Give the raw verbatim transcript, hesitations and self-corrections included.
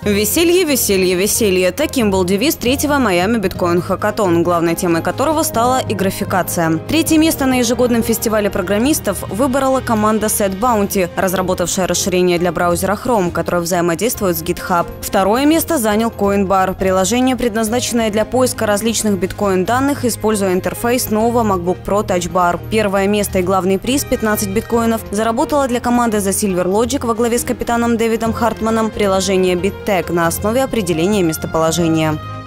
Веселье, веселье, веселье. Таким был девиз третьего Miami Bitcoin Hackathon, главной темой которого стала и графикация. Третье место на ежегодном фестивале программистов выбрала команда SetBounty, разработавшая расширение для браузера Chrome, которое взаимодействует с GitHub. Второе место занял CoinBar, приложение, предназначенное для поиска различных биткоин-данных, используя интерфейс нового MacBook Pro Touch Bar. Первое место и главный приз – пятнадцать биткоинов – заработала для команды The Silver Logic во главе с капитаном Дэвидом Хартманом приложение BitTag на основе определения местоположения.